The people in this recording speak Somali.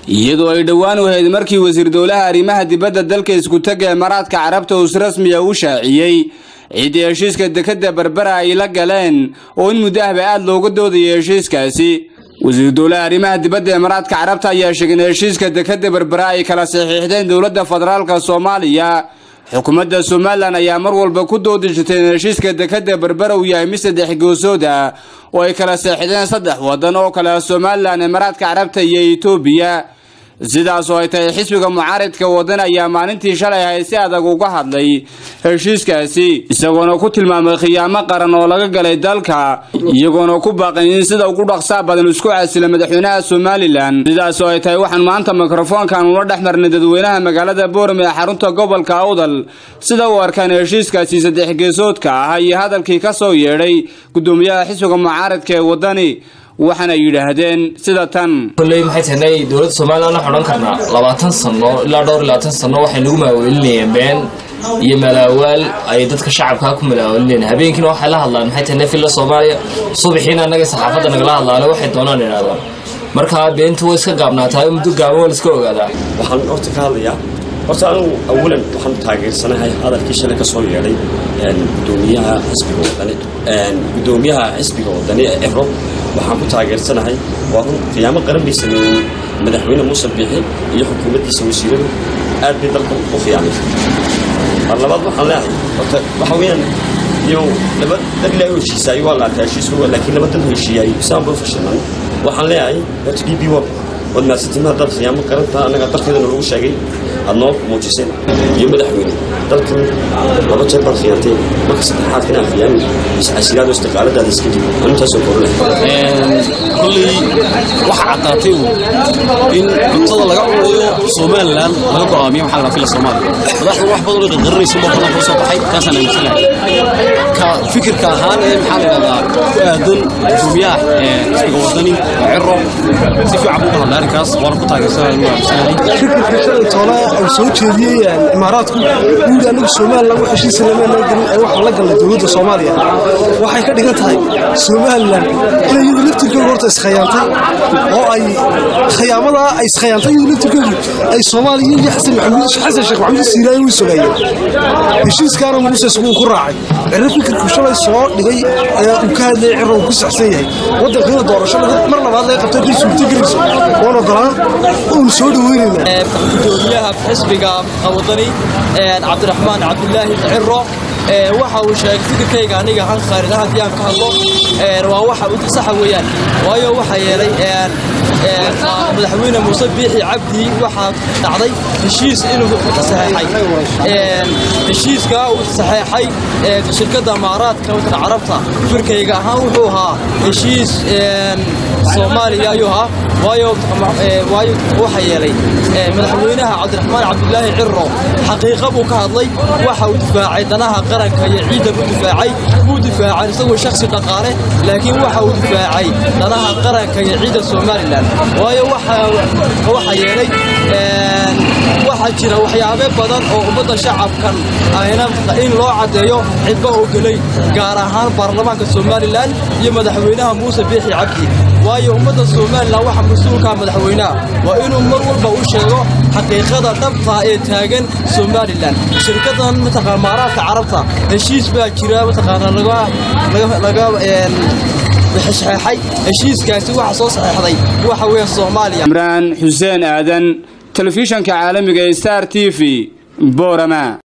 iyadoo ay dhawaan u ahayd markii wasiir dowlaha arrimaha dibadda dalka isku taga Imaaraadka Carabta uu si rasmi ah u shaaciyay ciidii heshiiska dekada Berbera ay la galeen oo in muddo aad looga doodayay heshiiskaasi. wasiir dowlaha arrimaha dibadda Imaaraadka Carabta ayaa sheegay in heshiiska dekada Berbera ay kala saxiixdeen dowladda federaalka Soomaaliya. xukuumadda Soomaaliland ayaa mar walba ku doodi jirtay in heshiiska dekada Berbera uu yahay mid saddex goosood ah oo ay kala saxiixdeen saddex wadan oo kala Soomaaliland, Imaaraadka Carabta iyo Itoobiya. sidaas oo ay tahay xisbiga mucaaradka wadan ayaa maalintii shalay ahay si adag uga hadlay heshiiskaasi isagoona ku tilmaamay khiyaamo qaran oo laga galay dalka iyagoona ku baaqay in sida ugu dhaqso badan isku casila madaxweynaha Soomaaliland. sidaas oo ay tahay waxaan maanta mikrofoonkan ula dhaxmarnay dadweynaha magaalada Boorame ee xarunta gobolka Awdal sida uu arkaan heshiiskaasi saddex geesoodka ah iyo hadalkii ka soo yeedhay gudoomiyaha xisbiga mucaaradka ee wadani waxana yiraahdeen sida tan kulay maxay tahay dawladda Soomaaliland waxaan karnaa 20 sano ilaa dhowr 20 sano waxay lagu maaweelinayeen been iyo malaawal ay dadka shacabka ku malaawalinayeen habeenkii waxa la hadlaan maxay tahay fil Soomaaliya subaxina anaga saxaafadda naga hadlaan waxay doonaan inaadan marka beentu way iska gaabnaatay muddo gaaban wala iska ogaadaa waxaan horta ka hadlayaa horta anigu awalan waxaan taageersanahay hadalkii shalay ka soo yeeray gudoomiyaha xisbiga wadani ee Efro waxaan ku taageersanahay waa qiyaamo qaran bay sameeyeen madaxweyne Muuse Biixi iyo xukuumaddiisa wasiiradu aad bay dalka u khiyaamay. labaad waxaan leeyahay horta waxa weeyaan iyo labad dad heshiisay waa la heshiisay laakiin labad heshiiyay sabab fashilan waxaan leeyahay horta DB wadna sitima dad qiyaamo qaran anaga dalkeena lagu sheegay adnoo muujisay iyo madaxweyne dalka laba jeer bal khiyaantay marka saddexaad kana khiyaamay iscaasilaad istiqaalada iska dib inta soo korlay kulli waxa cadaatay in cuntada laga cunayo Soomaaliland laga go'aamiyo waxa la filayo Soomaaliya madaxdu wax badan oo qarnayso ma badan oo soo baxay kaasana miislay ka fikirka ahaan ee maxaa la yiraahdaa ku aadan gudoomiyaha xisbiga wadani Cirro si fiican ugu hadlay kaas waan ku taageersanahay fikirka toona oo soo jeediyay Imaaraadku guud ahaan Soomaaliland waxa heshiis waxa la galay dawladda Soomaaliya waxay ka dhigan tahay Soomaaliland inay laftirkeedu horta iskhayaantay oo ay khiyaamada ay iskhayaantay laftirkeedu ay Soomaaliya iyo Xasan Sheekh Maxamed Siiraay u sugayeen heshiiskaana Muuse isku ku raacay cirif fikirku shalay soo dhigay ayaa uu ka hadlay Cirro ku saxsan yahay wadanka doorashada mar labaad ay qabtay ku suurtagelisay waana galaan oo soo dhaweynayna gudoomiyaha xisbiga wadani Cabdiraxmaan Cabdullaahi Cirro waxa uu sheegay fikirkayga aniga hal khariid hadii aan ka hadlo waa waxa uu sax weeyaan waayo waxa yeelay madaxweyne Muuse Biixi Cabdi waxa dhacday heshiis inuu saxeexay heshiiska uu saxeexay shirkadda Imaaraadka Carabta fikirkayga ahaan wuxuu ahaa heshiis Soomaaliya ayuu ahaa waayo waxa yeelay madaxweynaha Cabdiraxmaan Cabdullaahi Cirro xaqiiqo uu ka hadlay waxa uu difaacay danaha qaranka iyo ciidan uu difaacay isagoo shakhsi dhaqaale laakiin waxa uu difaacay danaha qaranka iyo ciidan Soomaaliland waayo waxa yeelay waxa jira waxyaabo badan oo ummadda shacabkan ayna in loo cadeeyo cidba oo galay gaar ahaan baarlamaanka Soomaaliland iyo madaxweynaha Muuse Biixi Cabdi waayo ummadda Soomaaliland waxa mas'uulka madaxweynaha waa inuu mar walba u sheego xaqiiqada dhabta ee taagan Soomaaliland shirkadan Imaaraadka Carabta heshiis baa jira laga saxeexay heshiiskaasi waxa soo saxeexday waxa weeye Soomaaliya. Imraan Xuseen Aadan telefishanka caalamiga ee Star TV Boorama.